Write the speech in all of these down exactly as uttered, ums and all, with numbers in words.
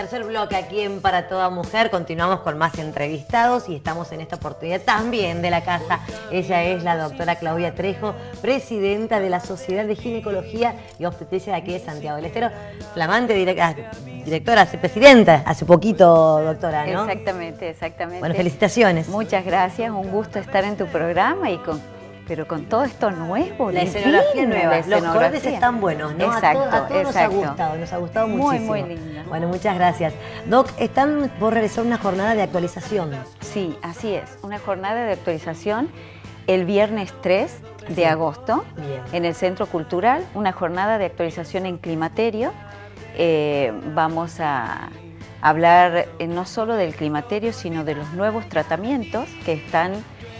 tercer bloque aquí en Para Toda Mujer. Continuamos con más entrevistados y estamos en esta oportunidad también de la casa. Ella es la doctora Claudia Trejo, presidenta de la Sociedad de Ginecología y Obstetricia de aquí de Santiago del Estero. Flamante directora, directora, presidenta, hace poquito, doctora, ¿no? Exactamente, exactamente. Bueno, felicitaciones. Muchas gracias, un gusto estar en tu programa y con... pero con todo esto nuevo, la escenografía nueva, los colores están buenos, ¿no? Exacto, a, to a todos exacto. nos ha gustado, nos ha gustado muy, muchísimo. Muy, muy lindo. Bueno, muchas gracias. Doc, están por realizar una jornada de actualización. Sí, así es, una jornada de actualización el viernes tres de sí. agosto Bien. en el Centro Cultural, una jornada de actualización en climaterio. Eh, vamos a hablar eh, no solo del climaterio, sino de los nuevos tratamientos que están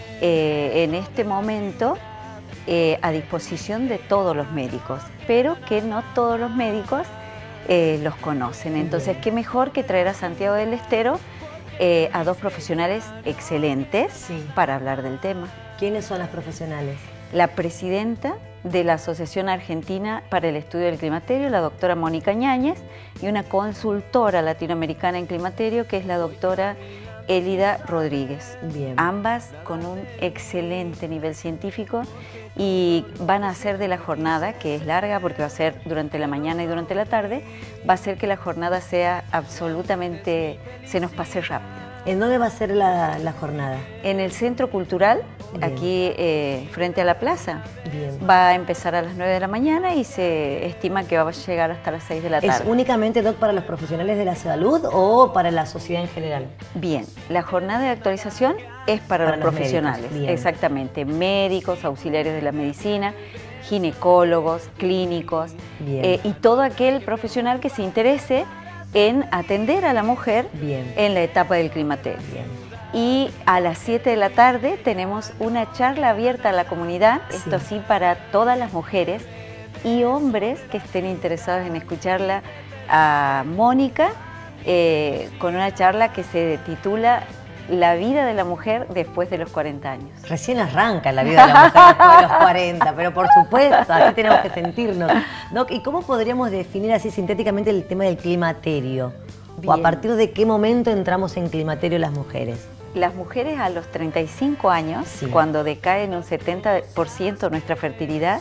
Eh, en este momento eh, a disposición de todos los médicos, pero que no todos los médicos eh, los conocen. Entonces, Bien. qué mejor que traer a Santiago del Estero eh, a dos profesionales excelentes sí. para hablar del tema. ¿Quiénes son las profesionales? La presidenta de la Asociación Argentina para el Estudio del Climaterio, la doctora Mónica Ñáñez, y una consultora latinoamericana en climaterio, que es la doctora Elida Rodríguez. Bien. Ambas con un excelente nivel científico y van a hacer de la jornada, que es larga porque va a ser durante la mañana y durante la tarde, va a hacer que la jornada sea absolutamente, se nos pase rápido. ¿En dónde va a ser la, la jornada? En el Centro Cultural, Bien. aquí eh, frente a la plaza. Bien. Va a empezar a las nueve de la mañana y se estima que va a llegar hasta las seis de la tarde. ¿Es únicamente, Doc, para los profesionales de la salud o para la sociedad en general? Bien, la jornada de actualización es para, para los, los profesionales, exactamente, médicos, auxiliares de la medicina, ginecólogos, clínicos eh, y todo aquel profesional que se interese en atender a la mujer Bien. en la etapa del climaterio. Bien. Y a las siete de la tarde tenemos una charla abierta a la comunidad, sí. esto sí para todas las mujeres y hombres que estén interesados en escucharla a Mónica, eh, con una charla que se titula La vida de la mujer después de los cuarenta años. Recién arranca la vida de la mujer después de los cuarenta, pero por supuesto, así tenemos que sentirnos. Doc, ¿y cómo podríamos definir así sintéticamente el tema del climaterio? Bien. ¿O a partir de qué momento entramos en climaterio las mujeres? Las mujeres a los treinta y cinco años, sí. cuando decae en un setenta por ciento nuestra fertilidad,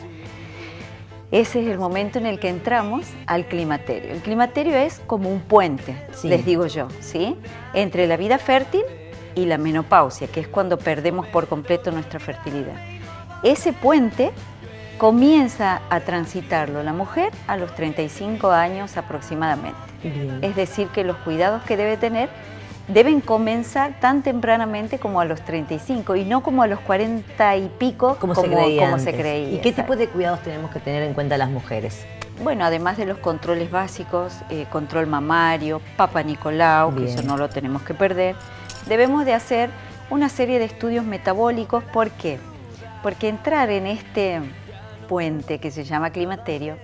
ese es el momento en el que entramos al climaterio. El climaterio es como un puente, sí. les digo yo, ¿sí? entre la vida fértil y la menopausia, que es cuando perdemos por completo nuestra fertilidad. Ese puente comienza a transitarlo la mujer a los treinta y cinco años aproximadamente. Bien. Es decir, que los cuidados que debe tener deben comenzar tan tempranamente como a los treinta y cinco y no como a los cuarenta y pico como, como, se, creía como se creía. ¿Y qué tipo de cuidados tenemos que tener en cuenta las mujeres? Bueno, además de los controles básicos, eh, control mamario, Papa Nicolau, Bien. que eso no lo tenemos que perder, debemos de hacer una serie de estudios metabólicos. ¿Por qué? Porque entrar en este puente que se llama climaterio,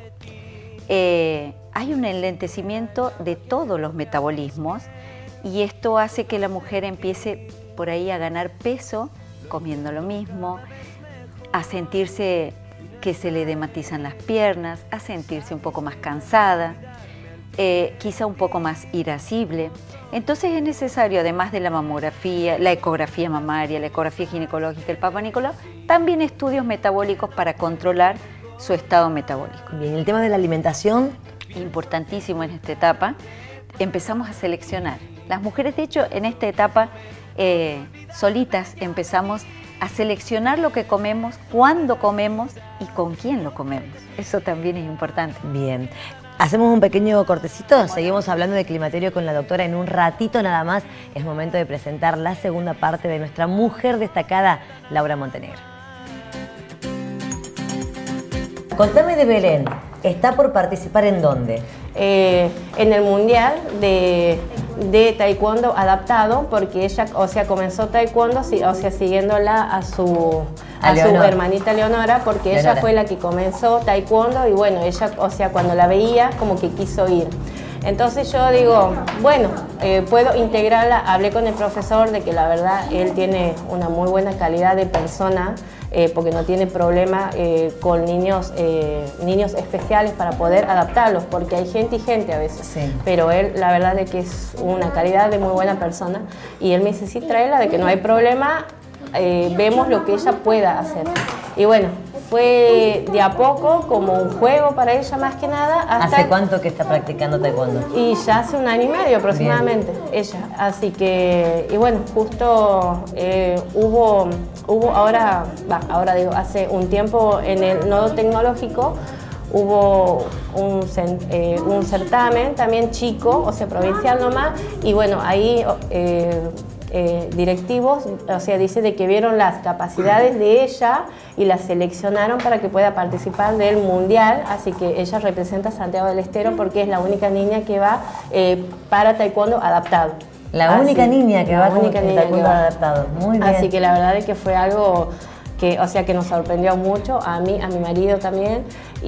eh, hay un enlentecimiento de todos los metabolismos y esto hace que la mujer empiece por ahí a ganar peso comiendo lo mismo, a sentirse que se le dematizan las piernas, a sentirse un poco más cansada, eh, quizá un poco más irascible. Entonces es necesario, además de la mamografía, la ecografía mamaria, la ecografía ginecológica, el Papa Nicolau, también estudios metabólicos para controlar su estado metabólico. Bien, el tema de la alimentación. Importantísimo en esta etapa, empezamos a seleccionar. Las mujeres, de hecho, en esta etapa, eh, solitas empezamos a seleccionar lo que comemos, cuándo comemos y con quién lo comemos. Eso también es importante. Bien. Hacemos un pequeño cortecito, seguimos hablando de climaterio con la doctora en un ratito nada más. Es momento de presentar la segunda parte de nuestra mujer destacada, Laura Montenegro. Contame de Belén, ¿está por participar en dónde? Eh, en el Mundial de, de Taekwondo adaptado, porque ella, o sea, comenzó Taekwondo, o sea, siguiéndola a su, a a su hermanita Leonora, porque Leonora. ella fue la que comenzó Taekwondo y bueno, ella, o sea, cuando la veía, como que quiso ir. Entonces yo digo, bueno, eh, puedo integrarla. Hablé con el profesor de que la verdad él tiene una muy buena calidad de persona, eh, porque no tiene problema eh, con niños, eh, niños especiales para poder adaptarlos, porque hay gente y gente a veces. Sí. Pero él, la verdad es que es una calidad de muy buena persona, y él me dice, sí, tráela, de que no hay problema, eh, vemos lo que ella pueda hacer. Y bueno, fue de a poco, como un juego para ella más que nada. Hasta ¿Hace cuánto que está practicando taekwondo? Y ya hace un año y medio aproximadamente. Bien. Ella. Así que, y bueno, justo eh, hubo, hubo ahora, bah, ahora digo, hace un tiempo en el nodo tecnológico hubo un, eh, un certamen también chico, o sea, provincial nomás, y bueno, ahí eh, eh, directivos, o sea, dice de que vieron las capacidades de ella y la seleccionaron para que pueda participar del mundial, así que ella representa a Santiago del Estero porque es la única niña que va eh, para taekwondo adaptado. La así, única niña que la va con única niña taekwondo que va. adaptado, muy bien. Así que la verdad es que fue algo que, o sea, que nos sorprendió mucho, a mí, a mi marido también,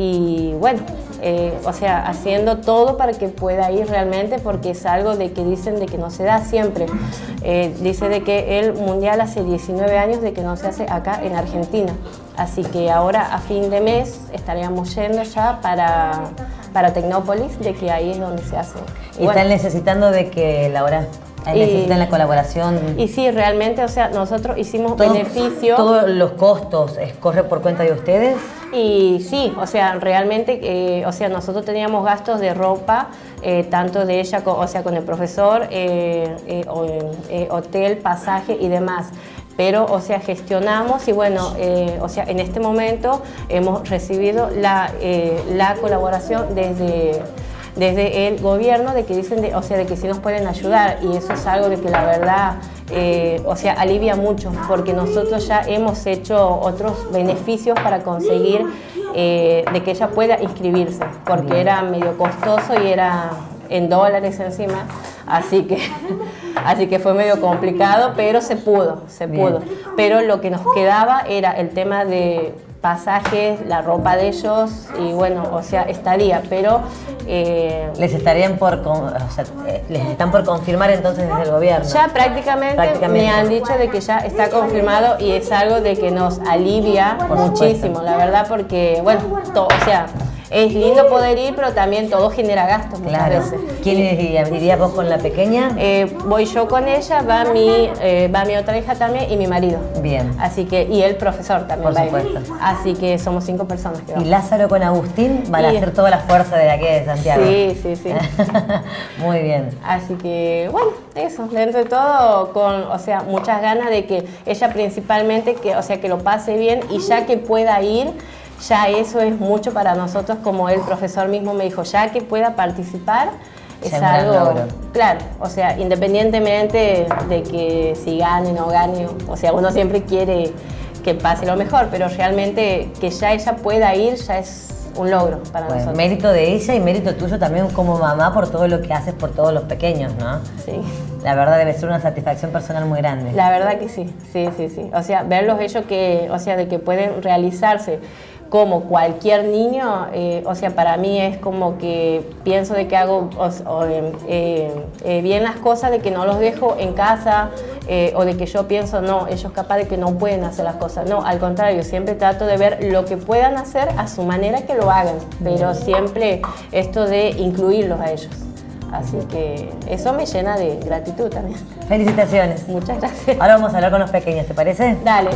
y bueno, eh, o sea, haciendo todo para que pueda ir realmente, porque es algo de que dicen de que no se da siempre. Eh, dice de que el mundial hace diecinueve años de que no se hace acá en Argentina, así que ahora a fin de mes estaríamos yendo ya para, para Tecnópolis, de que ahí es donde se hace. Y, y bueno, están necesitando de que Laura... Ahí necesitan la colaboración. Y sí, realmente, o sea, nosotros hicimos ¿Todo, beneficio. ¿Todos los costos corren por cuenta de ustedes? Y sí, o sea, realmente, eh, o sea, nosotros teníamos gastos de ropa, eh, tanto de ella, con, o sea, con el profesor, eh, eh, o, eh, hotel, pasaje y demás. Pero, o sea, gestionamos y bueno, eh, o sea, en este momento hemos recibido la, eh, la colaboración desde... desde el gobierno, de que dicen, de, o sea, de que sí nos pueden ayudar, y eso es algo de que la verdad, eh, o sea, alivia mucho, porque nosotros ya hemos hecho otros beneficios para conseguir eh, de que ella pueda inscribirse, porque Bien. era medio costoso y era en dólares encima, así que, así que fue medio complicado, pero se pudo, se Bien. pudo. Pero lo que nos quedaba era el tema de pasajes, la ropa de ellos y bueno, o sea, estadía, pero... Eh, les estarían por, o sea, les están por confirmar entonces desde el gobierno. Ya prácticamente, prácticamente me han dicho de que ya está confirmado y es algo de que nos alivia por muchísimo, supuesto. La verdad, porque bueno, to, o sea, es lindo poder ir, pero también todo genera gastos muchas claro. veces. ¿Quién iría? ¿Irías vos con la pequeña? Eh, voy yo con ella, va mi, eh, va mi otra hija también y mi marido. Bien. Así que, y el profesor también. Por supuesto. Ir. Así que somos cinco personas que vamos. ¿Y Lázaro con Agustín van y... a hacer toda la fuerza de aquí de Santiago? Sí, sí, sí. Muy bien. Así que, bueno, eso, dentro de todo, con, o sea, muchas ganas de que ella principalmente, que, o sea, que lo pase bien y ya que pueda ir, ya eso es mucho para nosotros, como el profesor mismo me dijo, ya que pueda participar, es ya algo, claro, o sea, independientemente de que si gane o no gane, o sea, uno siempre quiere que pase lo mejor, pero realmente que ya ella pueda ir ya es un logro para bueno, nosotros. Mérito de ella y mérito tuyo también como mamá por todo lo que haces por todos los pequeños, ¿no? Sí. La verdad debe ser una satisfacción personal muy grande. La verdad que sí, sí, sí, sí. O sea, verlos ellos que, o sea, de que pueden realizarse como cualquier niño, eh, o sea, para mí es como que pienso de que hago o, o, eh, eh, bien las cosas, de que no los dejo en casa, eh, o de que yo pienso, no, ellos capaz de que no pueden hacer las cosas. No, al contrario, siempre trato de ver lo que puedan hacer a su manera que lo hagan, pero siempre esto de incluirlos a ellos. Así que eso me llena de gratitud también. Felicitaciones. Muchas gracias. Ahora vamos a hablar con los pequeños, ¿te parece? Dale.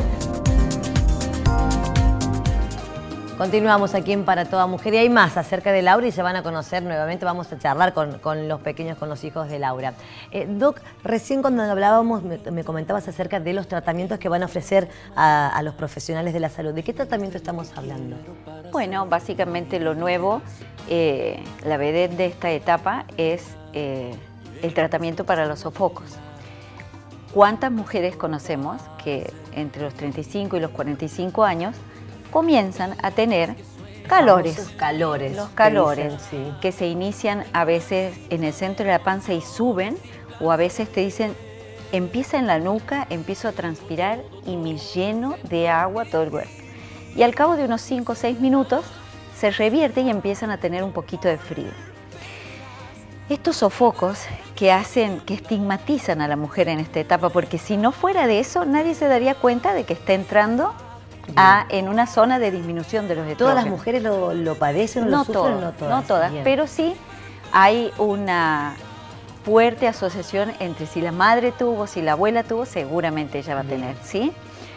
Continuamos aquí en Para Toda Mujer y hay más acerca de Laura y se van a conocer nuevamente, vamos a charlar con, con los pequeños, con los hijos de Laura. Eh, Doc, recién cuando hablábamos me, me comentabas acerca de los tratamientos que van a ofrecer a, a los profesionales de la salud. ¿De qué tratamiento estamos hablando? Bueno, básicamente lo nuevo, eh, la vedette de esta etapa es eh, el tratamiento para los sofocos. ¿Cuántas mujeres conocemos que entre los treinta y cinco y los cuarenta y cinco años comienzan a tener calores? Los calores. Los calores que, dicen, sí. que se inician a veces en el centro de la panza y suben, o a veces te dicen, empieza en la nuca, empiezo a transpirar y me lleno de agua todo el cuerpo. Y al cabo de unos cinco o seis minutos se revierte y empiezan a tener un poquito de frío. Estos sofocos que hacen, que estigmatizan a la mujer en esta etapa, porque si no fuera de eso, nadie se daría cuenta de que está entrando a, en una zona de disminución de los estrógenos. ¿Todas las mujeres lo, lo padecen o no lo sufren? Todas, no todas, no todas, pero sí hay una fuerte asociación entre si la madre tuvo, si la abuela tuvo, seguramente ella va a Bien. tener, ¿sí?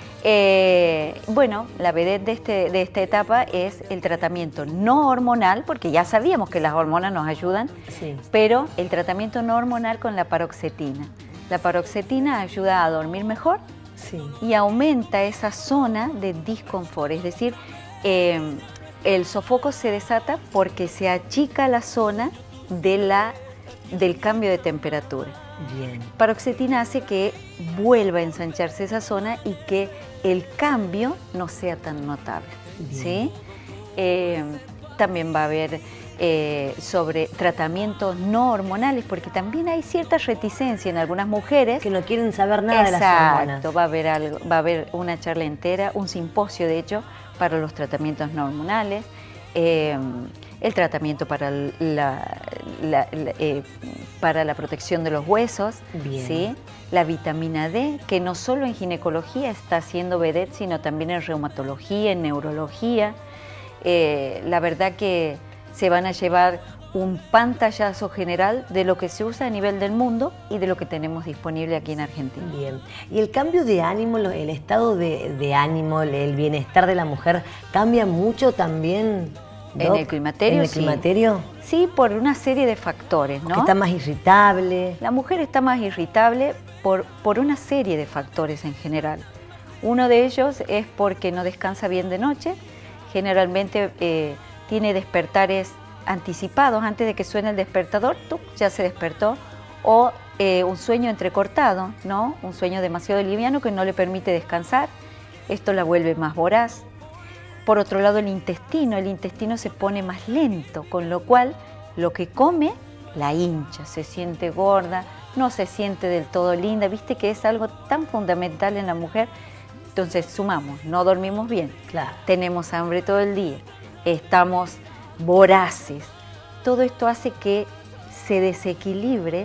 Eh, bueno, la vedette de, este, de esta etapa es el tratamiento no hormonal, porque ya sabíamos que las hormonas nos ayudan, sí. pero el tratamiento no hormonal con la paroxetina. La paroxetina ayuda a dormir mejor sí. y aumenta esa zona de disconfort, es decir, eh, el sofoco se desata porque se achica la zona de la, del cambio de temperatura. Bien. Paroxetina hace que vuelva a ensancharse esa zona y que el cambio no sea tan notable. ¿Sí? Eh, también va a haber eh, sobre tratamientos no hormonales, porque también hay cierta reticencia en algunas mujeres. Que no quieren saber nada Exacto, de las hormonas. Exacto, va a haber algo, va a haber una charla entera, un simposio de hecho, para los tratamientos no hormonales. Eh, el tratamiento para la, la, la, eh, para la protección de los huesos, ¿sí? La vitamina D, que no solo en ginecología está haciendo vedette, sino también en reumatología, en neurología. Eh, la verdad que se van a llevar un pantallazo general de lo que se usa a nivel del mundo y de lo que tenemos disponible aquí en Argentina. Bien. ¿Y el cambio de ánimo, el estado de, de ánimo, el bienestar de la mujer, cambia mucho también? Doc, ¿En el climaterio? ¿En el climaterio? Sí, sí, por una serie de factores, ¿no? Que está más irritable. La mujer está más irritable por, por una serie de factores en general. Uno de ellos es porque no descansa bien de noche, generalmente eh, tiene despertares anticipados, antes de que suene el despertador, ¡tuc!, ya se despertó, o eh, un sueño entrecortado, ¿no? Un sueño demasiado liviano que no le permite descansar, esto la vuelve más voraz. Por otro lado, el intestino, el intestino se pone más lento, con lo cual lo que come la hincha, se siente gorda, no se siente del todo linda, viste que es algo tan fundamental en la mujer. Entonces sumamos, no dormimos bien, claro. tenemos hambre todo el día, estamos voraces, todo esto hace que se desequilibre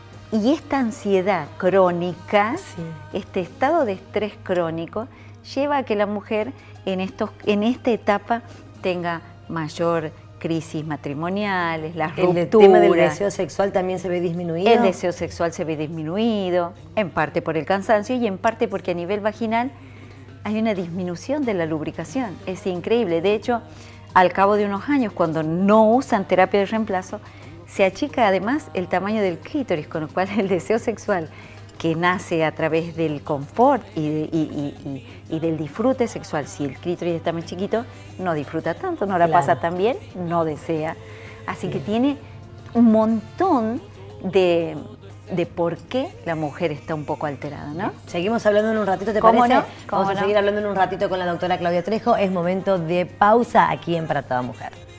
y esta ansiedad crónica, sí. este estado de estrés crónico, lleva a que la mujer en, estos, en esta etapa tenga mayor crisis matrimoniales, las rupturas. ¿El tema del deseo sexual también se ve disminuido? El deseo sexual se ve disminuido, en parte por el cansancio y en parte porque a nivel vaginal hay una disminución de la lubricación. Es increíble. De hecho, al cabo de unos años, cuando no usan terapia de reemplazo, se achica además el tamaño del clítoris, con lo cual el deseo sexual que nace a través del confort y, de, y, y, y, y del disfrute sexual. Si el clítoris está muy chiquito, no disfruta tanto, no la claro. pasa tan bien, no desea. Así sí. que tiene un montón de, de por qué la mujer está un poco alterada, ¿no? Seguimos hablando en un ratito, ¿te ¿Cómo parece? No? ¿Cómo Vamos a no? seguir hablando en un ratito con la doctora Claudia Trejo. Es momento de pausa aquí en Para Toda Mujer.